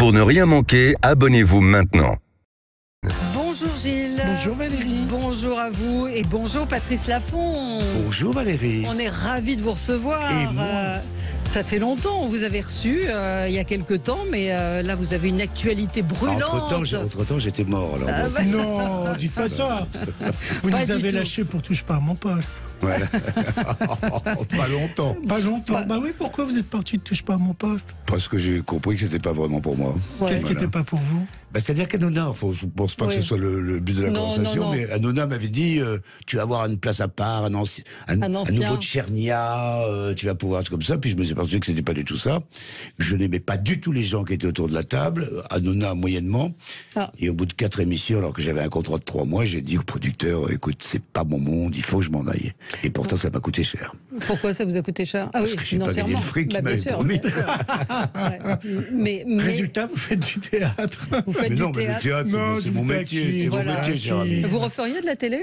Pour ne rien manquer, abonnez-vous maintenant. Bonjour Gilles. Bonjour Valérie. Bonjour à vous et bonjour Patrice Laffont. Bonjour Valérie. On est ravis de vous recevoir. Et moi. Ça fait longtemps, on vous avait reçu il y a quelques temps, mais là vous avez une actualité brûlante. Entre-temps, j'étais mort. Alors, bah, Non, dites pas ça. Vous Pas nous du avez tout. lâchés pour touche pas à mon poste. voilà. Pas longtemps. Pas longtemps. Bah oui, pourquoi vous êtes parti de touche pas à mon poste? Parce que j'ai compris que c'était pas vraiment pour moi. Ouais. Qu'est-ce qui n'était pas pour vous? C'est-à-dire qu'Anouna, je ne pense pas Oui. que ce soit le but de la Non, conversation, non. mais Anouna m'avait dit tu vas avoir une place à part, un ancien. nouveau Tchernia, tu vas pouvoir être comme ça. Puis je me suis aperçu que c'était pas du tout ça. Je n'aimais pas du tout les gens qui étaient autour de la table, Anouna moyennement. Ah. Et au bout de 4 émissions, alors que j'avais un contrat de 3 mois, j'ai dit au producteur écoute, c'est pas mon monde, il faut que je m'en aille. Et pourtant, ça m'a coûté cher. Pourquoi ça vous a coûté cher? Ah Parce oui, que j'ai pas gagné le fric qu'il bien m'avait sûr, promis. bien sûr. Ouais. Mais Résultat, vous faites du théâtre. vous faites Mais du non, mais le théâtre. théâtre, Non, c'est du mon théâtre métier. qui- C'est mon voilà. métier, cher ami. Vous referiez de la télé?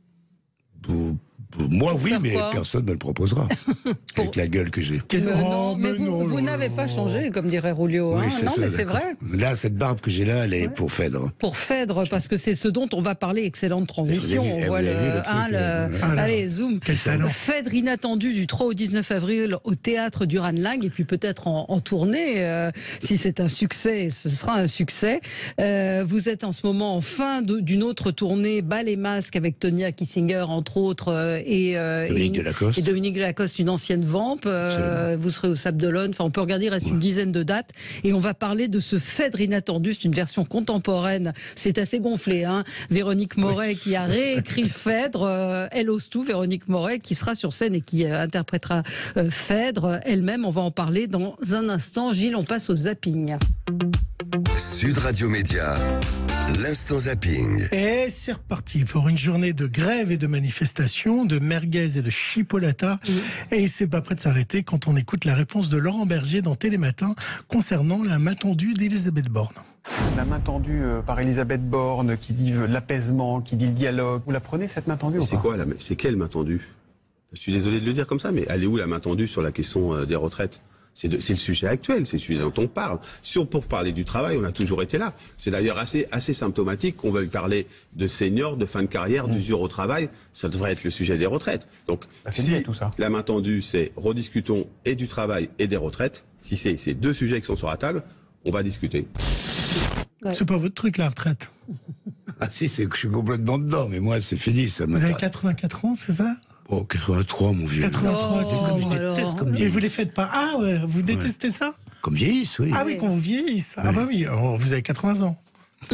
Moi, Pour oui, faire mais quoi personne ne me le proposera. Avec la gueule que j'ai. Non, mais vous n'avez pas changé, comme dirait Rulio. Oui, hein. c'est Non, ça, mais c'est d'accord. vrai. Là, cette barbe que j'ai là, elle est pour Phèdre. Pour Phèdre, parce que c'est ce dont on va parler. Excellente transition. Vous avez vu- On voit vous avez vu le truc, voilà. Allez, zoom. Quel talent. Phèdre inattendu du 3 au 19 avril au théâtre du Ranelagh et puis peut-être en tournée. Si c'est un succès, ce sera un succès. Vous êtes en ce moment en fin d'une autre tournée, Bal et Masque avec Tonya Kissinger entre autres et Dominique Delacoste, une ancienne vamp. Vous serez au Sable d'Olonne. Enfin, on peut regarder, il reste une dizaine de dates. Et on va parler de ce Phèdre inattendu. C'est une version contemporaine. C'est assez gonflé. Hein. Véronique Moret qui a réécrit Phèdre. Elle ose tout. Véronique Moret qui sera sur scène et qui interprétera Phèdre elle-même. On va en parler dans un instant. Gilles, on passe au zapping. Sud Radio Média, l'instant zapping. Et c'est reparti pour une journée de grève et de manifestation, de merguez et de chipolata. Et c'est pas prêt de s'arrêter quand on écoute la réponse de Laurent Berger dans Télématin concernant la main tendue d'Elisabeth Borne. La main tendue par Elisabeth Borne qui dit l'apaisement, qui dit le dialogue. Vous la prenez cette main tendue ou C'est pas? quoi c'est quelle main tendue? Je suis désolé de le dire comme ça, mais elle est où la main tendue sur la question des retraites? C'est le sujet actuel, c'est celui dont on parle. Pour parler du travail, on a toujours été là. C'est d'ailleurs assez symptomatique qu'on veuille parler de seniors, de fin de carrière, d'usure au travail. Ça devrait être le sujet des retraites. Donc, c'est si lié, tout ça. la main tendue, c'est rediscutons et du travail et des retraites, si c'est ces deux sujets qui sont sur la table, on va discuter. Ouais. C'est pas votre truc, la retraite. Ah si, c'est que je suis complètement dedans, mais moi, c'est fini, ça Vous avez 84 ans, c'est ça? Oh, 83, mon vieux. 83, c'est comme je alors. déteste comme Et vieillisse. Et vous les faites pas? Ah ouais, vous détestez ça? Comme vieillisse, oui. Ah oui, quand vous vieillissez. Ah bah oui, alors, vous avez 80 ans.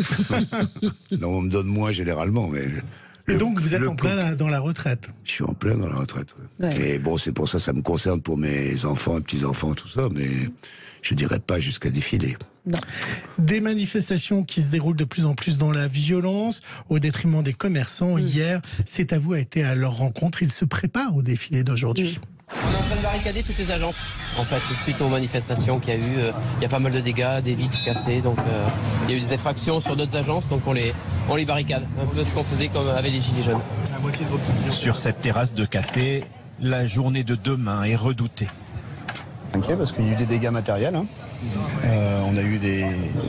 Non, on me donne moins généralement, mais... Et donc vous êtes en plein dans la retraite. Je suis en plein dans la retraite. Ouais. Ouais. Et bon, c'est pour ça me concerne pour mes enfants, petits-enfants, tout ça, mais je dirais pas jusqu'à défiler. Non. Des manifestations qui se déroulent de plus en plus dans la violence, au détriment des commerçants. Hier, C'est à vous a été à leur rencontre. Ils se préparent au défilé d'aujourd'hui. On est en train de barricader toutes les agences. En fait, suite aux manifestations qu'il y a eu, il y a pas mal de dégâts, des vitres cassées, donc il y a eu des effractions sur d'autres agences, donc on les barricade. Un peu ce qu'on faisait comme avec les Gilets jaunes. Sur cette terrasse de café, la journée de demain est redoutée. Inquiet parce qu'il y a eu des dégâts matériels. Hein. On a eu des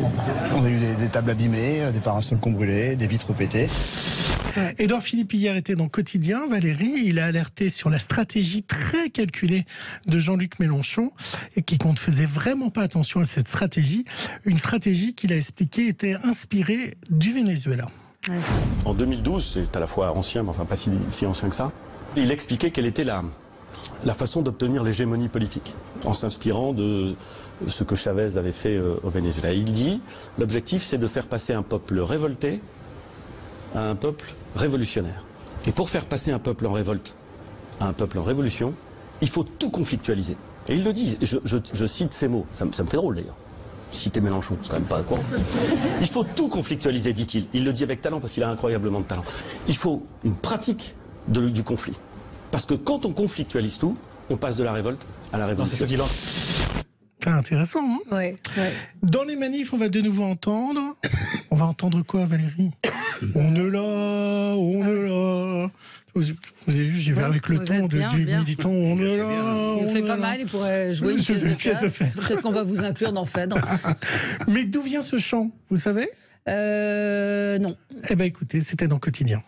tables abîmées, des parasols qui ont brûlé, des vitres pétées. Édouard Philippe hier était dans Quotidien. Valérie, il a alerté sur la stratégie très calculée de Jean-Luc Mélenchon et qui ne faisait vraiment pas attention à cette stratégie. Une stratégie qu'il a expliqué était inspirée du Venezuela. En 2012, c'est à la fois ancien, mais enfin pas si ancien que ça, il expliquait quelle était la façon d'obtenir l'hégémonie politique, en s'inspirant de ce que Chavez avait fait au Venezuela. Il dit, l'objectif c'est de faire passer un peuple révolté à un peuple révolutionnaire. Et pour faire passer un peuple en révolte à un peuple en révolution, il faut tout conflictualiser. Et il le dit, je cite ces mots, ça me fait drôle d'ailleurs. Citer Mélenchon, c'est quand même pas quoi. Il faut tout conflictualiser, dit-il. Il le dit avec talent parce qu'il a incroyablement de talent. Il faut une pratique du conflit. Parce que quand on conflictualise tout, on passe de la révolte à la révolution. C'est intéressant, hein? Ouais, ouais. Dans les manifs, on va de nouveau entendre... On va entendre quoi, Valérie? On est là, Vous avez vu, j'y vais avec le vous ton êtes bien, du bien. militant. On est là, Il on fait est pas là. mal, il pourrait jouer une C'est pièce de théâtre. Phèdre. Peut-être qu'on va vous inclure dans Phèdre. Mais d'où vient ce chant, vous savez? Non. Eh bien, écoutez, c'était dans Quotidien.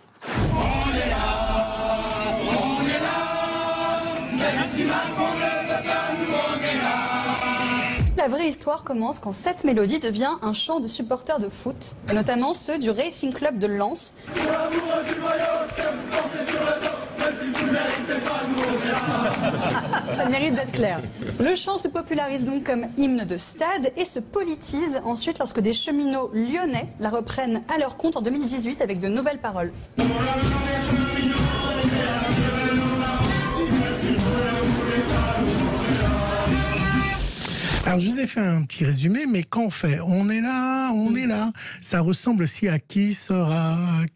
La vraie histoire commence quand cette mélodie devient un chant de supporters de foot, et notamment ceux du Racing Club de Lens. Ça mérite d'être clair. Le chant se popularise donc comme hymne de stade et se politise ensuite lorsque des cheminots lyonnais la reprennent à leur compte en 2018 avec de nouvelles paroles. Alors, je vous ai fait un petit résumé, mais quand on fait « on est là, ça ressemble aussi à « qui sera »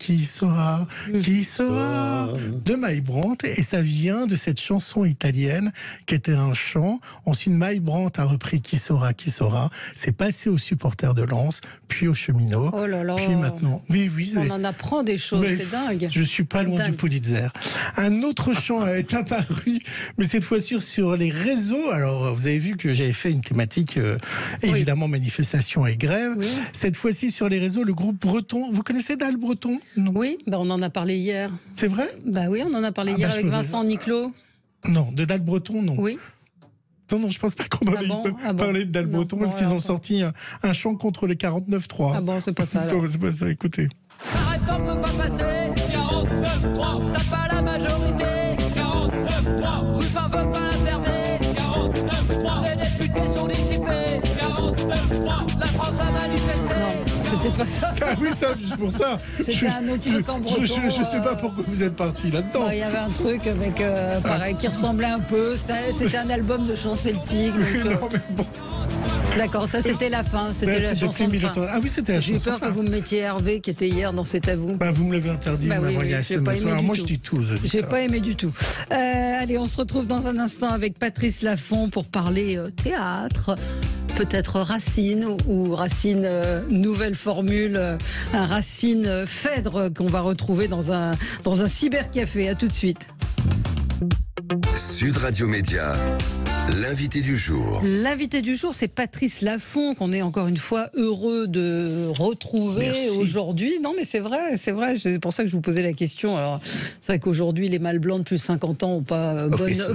de Mike Brandt, et ça vient de cette chanson italienne qui était un chant. Ensuite, Mike Brandt a repris « qui sera », c'est passé aux supporters de Lens, puis aux cheminots, Oh là là. puis maintenant... Oui, On en apprend des choses, mais c'est dingue. je suis pas loin du Pulitzer. Un autre chant est apparu, mais cette fois sur les réseaux. Alors, vous avez vu que j'avais fait une thématique, évidemment, manifestation et grève. Oui. Cette fois-ci, sur les réseaux, le groupe Breton. Vous connaissez Dal Breton? Non. Oui, on en a parlé hier. C'est vrai? Bah oui, on en a parlé hier avec Vincent Niclot. Non, de Dal Breton, non. Oui. Non, je pense pas qu'on en ait parlé de Dal Breton, parce qu'ils ont sorti un chant contre le 49-3. Ah bon, c'est pas ça. Non, c'est pas ça, écoutez. La réforme peut pas passer. 49-3. T'as pas la majorité. 49-3. Ruffin veut pas la fermer. 49-3. Les députés sont dissipés. 49-3. La France a manifesté. Non, c'était pas ça. Ah oui, ça, juste pour ça. C'était un autre truc en breton. Je sais pas pourquoi vous êtes parti là-dedans. Il y avait un truc avec, pareil, qui ressemblait un peu. C'était un album de chants celtiques. Non, mais bon. D'accord, ça c'était la fin, c'était la chanson de fin. Ah oui, c'était la chanson de fin. J'ai eu peur que vous me mettiez Hervé qui était hier dans C'est à vous. Bah, vous me l'avez interdit. Bah oui, j'ai pas aimé. Alors moi je dis tout. J'ai pas aimé du tout. Allez, on se retrouve dans un instant avec Patrice Laffont pour parler théâtre. Peut-être Racine ou Racine nouvelle formule, un Racine Phèdre qu'on va retrouver dans un cybercafé. À tout de suite. Sud Radio Média, l'invité du jour. L'invité du jour, c'est Patrice Laffont, qu'on est encore une fois heureux de retrouver aujourd'hui. Non, mais c'est vrai, c'est pour ça que je vous posais la question. Alors, c'est vrai qu'aujourd'hui, les mâles blancs de plus de 50 ans n'ont pas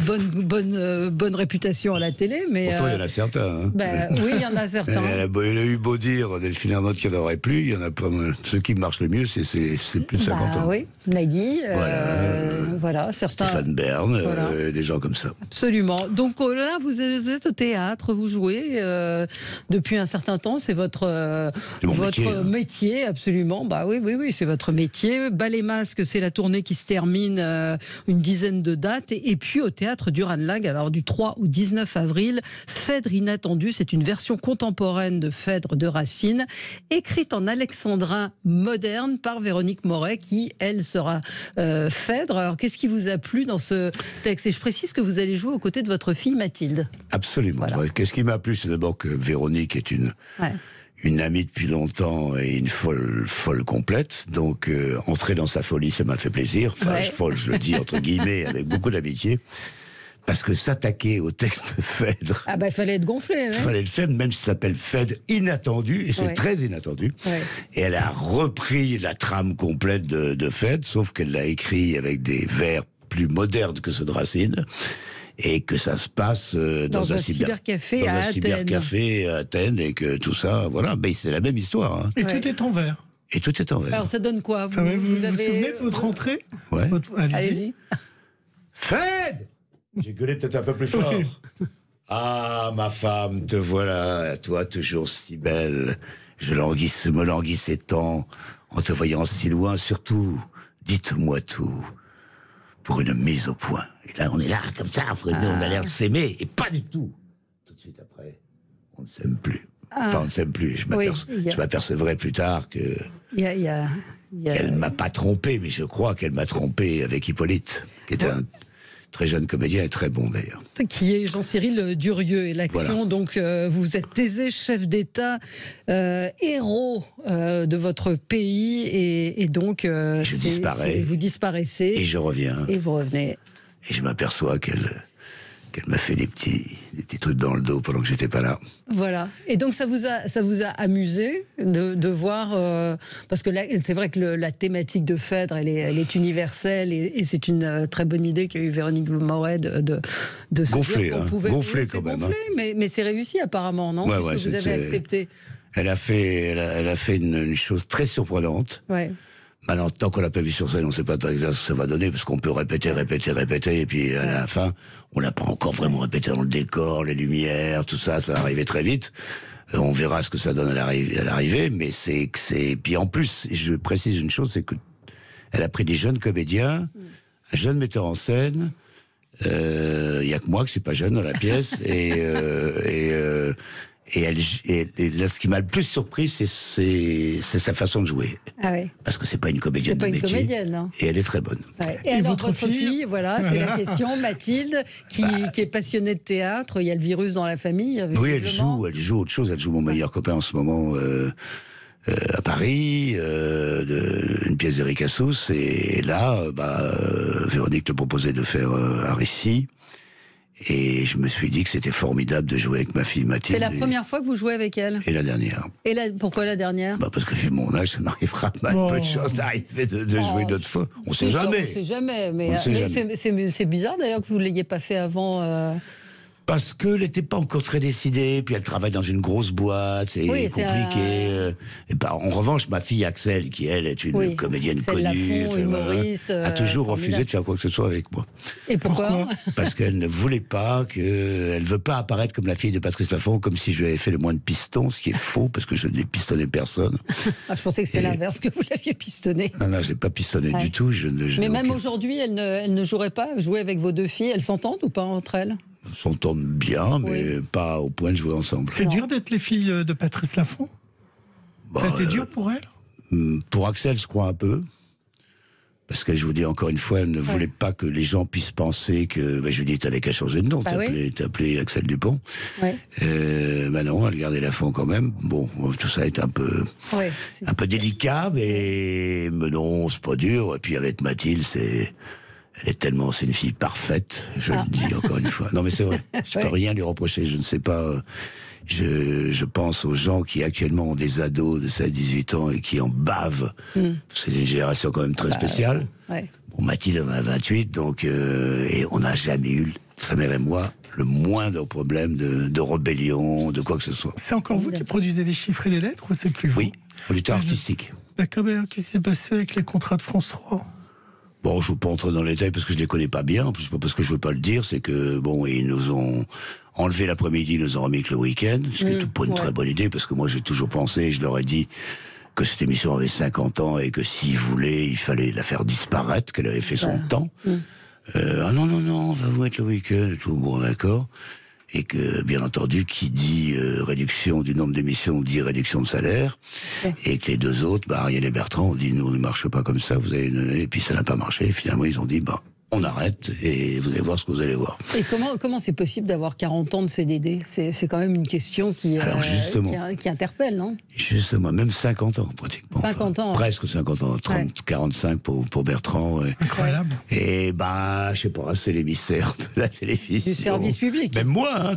bonne réputation à la télé. Mais pourtant, il y en a certains. Hein. Oui, il y en a certains. Il a eu beau dire, Delphine Ernotte, qu'il n'y en aurait plus. Il y en a pas mal. Ceux qui marchent le mieux, c'est plus de 50 ans. Oui, Nagui, voilà, certains. Stéphane Bern, des gens comme ça. Absolument. Donc là, vous êtes au théâtre, vous jouez depuis un certain temps. C'est votre métier, absolument. Bah oui, c'est votre métier. Ballet Masque, c'est la tournée qui se termine, une dizaine de dates. Et puis au théâtre du Ranelagh, alors du 3 au 19 avril, Phèdre inattendu, c'est une version contemporaine de Phèdre de Racine, écrite en alexandrin moderne par Véronique Moret, qui, elle, sera Phèdre. Alors qu'est-ce qui vous a plu dans ce texte? Et je précise que vous allez jouer aux côtés de votre fille Mathilde. Absolument. Voilà. Qu'est-ce qui m'a plu, c'est d'abord que Véronique est une amie depuis longtemps et une folle complète. Donc, entrer dans sa folie, ça m'a fait plaisir. Enfin, folle, je le dis entre guillemets, avec beaucoup d'amitié. Parce que s'attaquer au texte Phèdre... Ah bah, il fallait être gonflé. Il fallait le faire, même si ça s'appelle Phèdre inattendu, et c'est très inattendu. Et elle a repris la trame complète de Phèdre, sauf qu'elle l'a écrit avec des vers plus modernes que ceux de Racine. Et que ça se passe dans un cybercafé à Athènes, et que tout ça, voilà, mais c'est la même histoire. Hein. Et tout est en vert. Et tout est en vert. Alors ça donne quoi? Vous vous souvenez de votre entrée? Ouais. Allez-y. Phèdre! J'ai gueulé peut-être un peu plus fort. Ah, ma femme, te voilà, toi toujours si belle. Je me languissais tant en te voyant si loin. Surtout, dites-moi tout. Pour une mise au point. Et là, on est là, comme ça, on a l'air de s'aimer, et pas du tout. Tout de suite après, on ne s'aime plus. Enfin, on ne s'aime plus. Je m'apercevrai plus tard que... qu'elle ne m'a pas trompé, mais je crois qu'elle m'a trompé avec Hippolyte, qui était un très jeune comédien et très bon d'ailleurs. Qui est Jean-Cyril Durieux. Et l'action, Voilà. donc, vous êtes aisé, chef d'État, héros de votre pays, et donc Je disparais. vous disparaissez. Et je reviens. Et vous revenez. Et je m'aperçois qu'elle m'a fait des petits trucs dans le dos pendant que j'étais pas là. Voilà. Et donc ça vous a amusé de voir, parce que là, c'est vrai que la thématique de Phèdre, elle est universelle, et c'est une très bonne idée qu'a eu Véronique Moret de se Gonflé, dire qu'on hein. pouvait... Gonflé Oui, c'est quand même, gonflé, mais c'est réussi apparemment, non? Ouais, Puisque vous avez accepté. Elle a fait une chose très surprenante. Ouais. Maintenant, tant qu'on l'a pas vu sur scène, on ne sait pas ce que ça va donner, parce qu'on peut répéter, et puis à la fin, on l'a pas encore vraiment répété dans le décor, les lumières, tout ça, ça va arriver très vite. On verra ce que ça donne à l'arrivée, mais puis en plus, je précise une chose, c'est que elle a pris des jeunes comédiens, un jeune metteur en scène. Il y a que moi que je suis pas jeune dans la pièce, et là, ce qui m'a le plus surpris, c'est sa façon de jouer. Ah ouais. Parce que c'est pas une comédienne C'est pas de une métier. comédienne, non. Et elle est très bonne. Ouais. Et alors, votre fille, voilà, c'est la question. Mathilde, qui est passionnée de théâtre, il y a le virus dans la famille. Oui, elle joue autre chose. Elle joue mon meilleur copain en ce moment à Paris, une pièce d'Eric Assous. Et là, Véronique te proposait de faire un récit. Et je me suis dit que c'était formidable de jouer avec ma fille Mathilde. C'est la première fois que vous jouez avec elle? Et la dernière. Et pourquoi la dernière? Parce que vu mon âge, ça m'arrivera pas peu de chance d'arriver de jouer une autre fois. On sait jamais. On sait jamais. Mais jamais. c'est bizarre d'ailleurs que vous ne l'ayez pas fait avant. Parce qu'elle n'était pas encore très décidée, puis elle travaille dans une grosse boîte, c'est compliqué. En revanche, ma fille Axel, qui elle est une comédienne connue, humoriste, a toujours refusé de faire quoi que ce soit avec moi. Et pourquoi? Parce qu'elle ne voulait pas, elle veut pas apparaître comme la fille de Patrice Laffont, comme si je lui avais fait le moins de pistons, ce qui est faux, parce que je n'ai pistonné personne. Je pensais que c'était l'inverse, que vous l'aviez pistonné. Non, j'ai pas pistonné du tout. Mais même aujourd'hui, elle ne jouerait pas, jouer avec vos deux filles, elles s'entendent ou pas entre elles? S'entendent bien, mais pas au point de jouer ensemble. C'est dur d'être les filles de Patrice Laffont? Ça a été dur pour elle? Pour Axel, je crois un peu. Parce que je vous dis encore une fois, elle ne voulait pas que les gens puissent penser que... Julie, t'avais qu'à changer de nom, t'appelais Axel Dupont. Ouais. Non, elle gardait Laffont quand même. Bon, tout ça est un peu délicat, mais non, c'est pas dur. Et puis avec Mathilde, c'est une fille parfaite, je le dis encore une fois. Non mais c'est vrai, je peux rien lui reprocher, je ne sais pas, je pense aux gens qui actuellement ont des ados de 16-18 ans et qui en bavent. C'est une génération quand même très spéciale. Bon, Mathilde en a 28, donc, et on n'a jamais eu, sa mère et moi, le moindre problème de rébellion, de quoi que ce soit. C'est encore vous qui produisez les chiffres et les lettres, ou c'est plus vous? Oui, producteur artistique. D'accord, mais qu'est-ce qui s'est passé avec les contrats de France 3? Bon, je ne veux pas entrer dans les détails parce que je les connais pas bien. En plus, pas parce que je veux pas le dire, c'est que bon, ils nous ont enlevé l'après-midi, ils nous ont remis que le week-end. Ce qui est pas une très bonne idée parce que moi j'ai toujours pensé, je leur ai dit que cette émission avait 50 ans et que s'ils voulaient, il fallait la faire disparaître, qu'elle avait fait son temps. Non, on va vous mettre le week-end et tout. Bon, d'accord. Et que, bien entendu, qui dit réduction du nombre d'émissions dit réduction de salaire. Et que les deux autres, Ariel et Bertrand, ont dit, nous, on ne marche pas comme ça, vous avez... Et puis ça n'a pas marché. Et finalement, ils ont dit, on arrête et vous allez voir ce que vous allez voir. Et comment c'est possible d'avoir 40 ans de CDD? C'est quand même une question qui interpelle, non? Justement, même 50 ans, pratiquement. 50 ans. Presque 50 ans, 30, 45 pour Bertrand. Incroyable. Et je sais pas, c'est l'émissaire de la télévision. Du service public. Même moi, hein.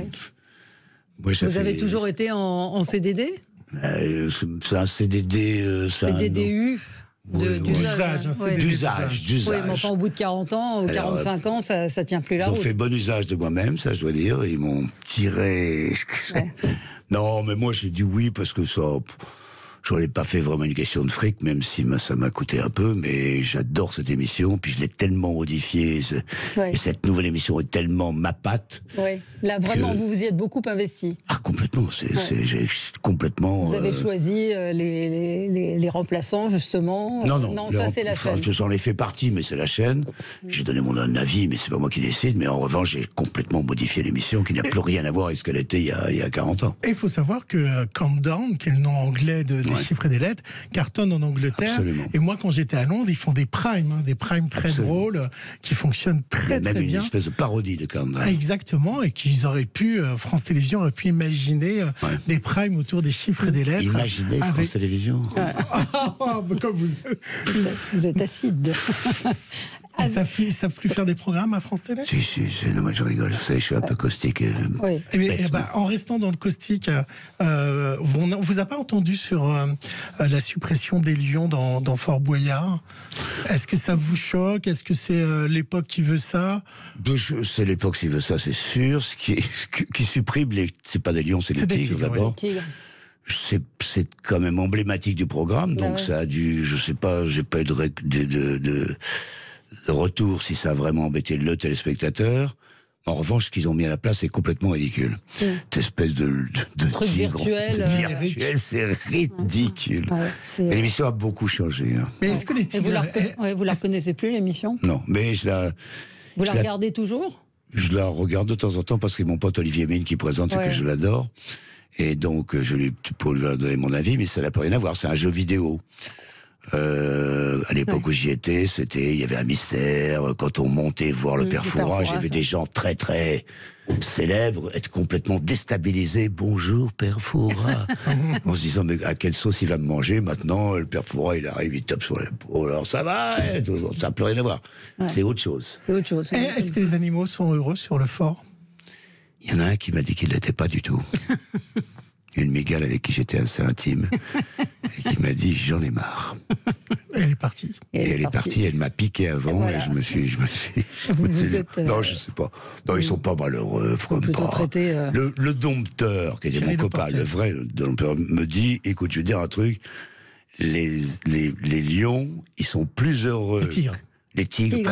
Moi, vous avez toujours été en CDD? C'est un CDD... CDDU d'usage. D'usage. Oui, mais enfin, au bout de 40 ans ou 45 ans, ça tient plus la route. Ils ont fait bon usage de moi-même, ça je dois dire. Ils m'ont tiré... Non, mais moi j'ai dit oui parce que ça... J'en ai pas fait vraiment une question de fric, même si ça m'a coûté un peu, mais j'adore cette émission, puis je l'ai tellement modifiée, et cette nouvelle émission est tellement ma patte. Oui, là vraiment, vous y êtes beaucoup investi. Ah, complètement, j'ai complètement... Vous avez choisi les remplaçants, justement? Non, ça c'est la chaîne. J'en ai fait partie, mais c'est la chaîne. J'ai donné mon avis, mais c'est pas moi qui décide, mais en revanche, j'ai complètement modifié l'émission, qui n'a plus rien à voir avec ce qu'elle était il y a 40 ans. Et il faut savoir que Countdown, qui est le nom anglais de des chiffres et des lettres, cartonne en Angleterre. Absolument. Et moi, quand j'étais à Londres, ils font des primes très drôles, qui fonctionnent très bien. Même une espèce de parodie de Countdown. Ah, exactement, et qu'ils auraient pu, France Télévisions aurait pu imaginer des primes autour des chiffres et des lettres. Imaginez France Télévisions. Comme vous êtes acide. Ils savent plus faire des programmes à France Télé? Si, non, moi je rigole, vous savez, je suis un peu caustique. En restant dans le caustique, on vous a pas entendu sur la suppression des lions dans Fort Boyard? Est-ce que ça vous choque? Est-ce que c'est l'époque qui veut ça? C'est l'époque qui veut ça, c'est sûr. Ce qui supprime, c'est pas des lions, c'est des tigres d'abord. C'est quand même emblématique du programme, donc ça a dû, je sais pas, j'ai pas eu de retour si ça a vraiment embêté le téléspectateur. En revanche, ce qu'ils ont mis à la place est complètement ridicule. Cette espèce de truc tigre virtuel, c'est ridicule. Et l'émission a beaucoup changé. Hein. Mais est-ce que les tigres... Vous la reconnaissez plus, l'émission? Non, mais Vous la regardez toujours? Je la regarde de temps en temps parce que mon pote Olivier Mine qui présente et que je l'adore. Et donc, je lui pour lui donner mon avis, mais ça n'a plus rien à voir. C'est un jeu vidéo. À l'époque où j'y étais, il y avait un mystère. Quand on montait voir le Père Fouras, j'avais des gens très très célèbres être complètement déstabilisés. Bonjour Père Fouras. En se disant mais à quelle sauce il va me manger maintenant? Le Père Fouras il arrive, il tape sur l'épaule. Alors ça va, ça n'a plus rien à voir. C'est autre chose. Est-ce que les animaux sont heureux sur le fort? Il y en a un qui m'a dit qu'il l'était pas du tout. Une mégale avec qui j'étais assez intime, et qui m'a dit j'en ai marre. Et elle est partie. Elle est partie, elle m'a piqué avant, et je me suis dit, non, je sais pas. Non, ils sont pas malheureux, pas. Le dompteur, qui était mon copain, le vrai dompteur, me dit, écoute, je vais dire un truc, les lions, ils sont plus heureux. Les tigres.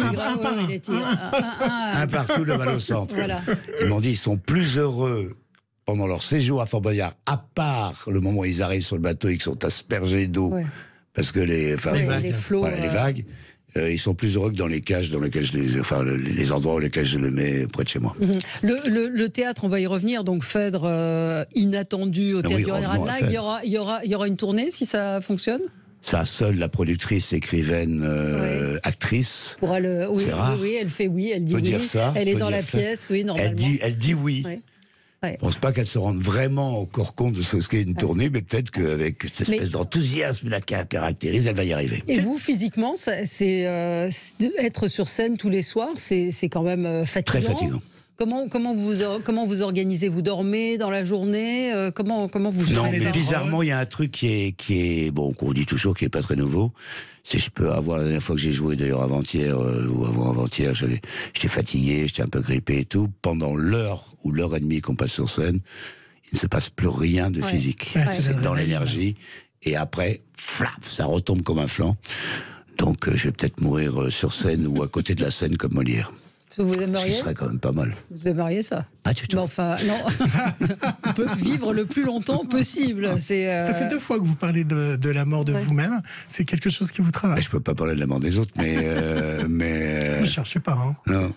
Un partout, le mal au centre. Voilà. Ils m'ont dit, ils sont plus heureux pendant leur séjour à Fort Boyard, à part le moment où ils arrivent sur le bateau et qu'ils sont aspergés d'eau, parce que les vagues, ils sont plus heureux que dans les cages dans lesquelles les endroits dans lesquels je le mets près de chez moi. Le théâtre, on va y revenir, donc Phèdre inattendu au théâtre du Ranlag, il y aura une tournée si ça fonctionne? Ça, seule la productrice, écrivaine, actrice. C'est rare. Elle fait elle dit oui. Elle est dans la pièce, normalement. Elle dit oui. Je ne pense pas qu'elle se rende vraiment encore compte de ce qu'est une tournée, mais peut-être qu'avec cette espèce d'enthousiasme la caractérise, elle va y arriver. Et vous, physiquement, être sur scène tous les soirs, c'est quand même fatigant. Très fatigant. Comment vous organisez? Vous dormez dans la journée? Comment vous gérez? Non, mais bizarrement, il y a un truc qui est bon, qu'on dit toujours, qui est pas très nouveau. Si je peux avoir, la dernière fois que j'ai joué, d'ailleurs avant-hier ou avant-avant-hier, j'étais fatigué, j'étais un peu grippé et tout. Pendant l'heure ou l'heure et demie qu'on passe sur scène, il ne se passe plus rien de physique. C'est dans l'énergie. Et après, flaf, ça retombe comme un flanc. Donc je vais peut-être mourir sur scène ou à côté de la scène comme Molière. Vous aimeriez? Ce serait quand même pas mal. Vous aimeriez ça? Pas du tout. Mais enfin, non. On peut vivre le plus longtemps possible. Ça fait 2 fois que vous parlez de la mort de vous-même. C'est quelque chose qui vous travaille. Je peux pas parler de la mort des autres, mais Vous cherchez pas, hein? Non.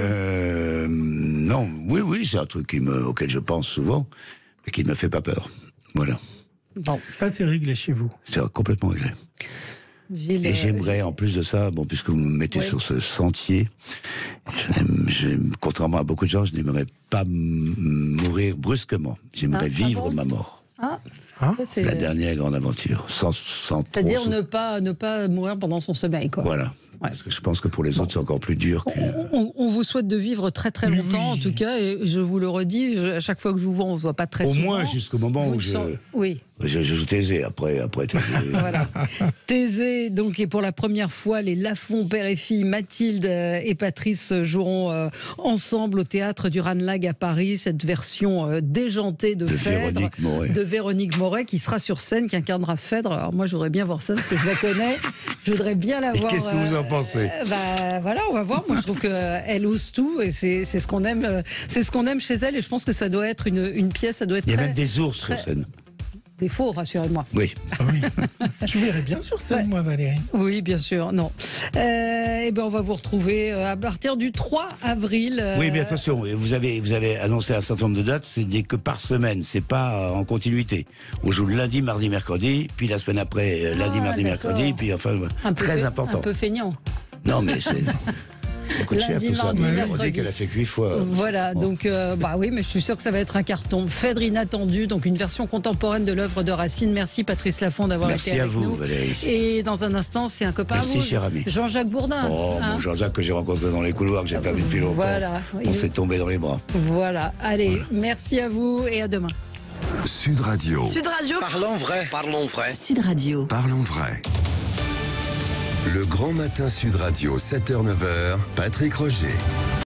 Non. Oui, c'est un truc auquel je pense souvent, mais qui ne me fait pas peur. Voilà. Bon, ça c'est réglé chez vous. C'est complètement réglé. Et j'aimerais, en plus de ça, puisque vous me mettez sur ce sentier, contrairement à beaucoup de gens, je n'aimerais pas mourir brusquement. J'aimerais vivre ma mort. La dernière grande aventure, sans c'est-à-dire ne pas mourir pendant son sommeil, quoi. Voilà. Parce que je pense que pour les autres, c'est encore plus dur. On vous souhaite de vivre très très longtemps, en tout cas, et je vous le redis, à chaque fois que je vous vois, on ne se voit pas très souvent. Au moins jusqu'au moment où je joue Thésée, après Thésée. Voilà. Thésée, donc, et pour la première fois, les Lafont, père et fille, Mathilde et Patrice joueront ensemble au théâtre du Ranlag à Paris, cette version déjantée de Phèdre, de Véronique Moret, qui sera sur scène, qui incarnera Phèdre. Alors moi, je voudrais bien voir ça, parce que je la connais, je voudrais bien la voir. Qu'est-ce que vous en pensez? Voilà, on va voir. Moi, je trouve qu'elle ose tout, et c'est ce qu'on aime, chez elle, et je pense que ça doit être une pièce, ça doit être. Il y a même des ours sur scène. défaut, rassurez-moi. Oui. Je verrai bien sur scène, moi, Valérie. Oui, bien sûr, non. Eh ben, on va vous retrouver à partir du 3 avril. Oui, mais attention, vous avez annoncé un certain nombre de dates, c'est que par semaine, c'est pas en continuité. On joue le lundi, mardi, mercredi, puis la semaine après, lundi, mardi, d'accord. mercredi, puis enfin, très important. Un peu feignant. Non, mais c'est... Ça coûte cher Lundi, tout ça. mardi, On mercredi. dit qu'elle a fait 8 fois. Voilà, Bon. donc bah oui, mais je suis sûr que ça va être un carton. Phèdre inattendu, donc une version contemporaine de l'œuvre de Racine. Merci Patrice Laffont d'avoir été Merci avec à vous, nous. Valérie. Et dans un instant, c'est un copain à Merci, vous, cher ami. Jean-Jacques Bourdin. Oh, hein. mon Jean-Jacques que j'ai rencontré dans les couloirs, que j'ai pas vu depuis longtemps. Voilà. On s'est tombé dans les bras. Voilà, allez, merci à vous et à demain. Sud Radio. Sud Radio. Parlons vrai. Parlons vrai. Sud Radio. Parlons vrai. Le grand matin Sud Radio, 7h-9h, Patrick Roger.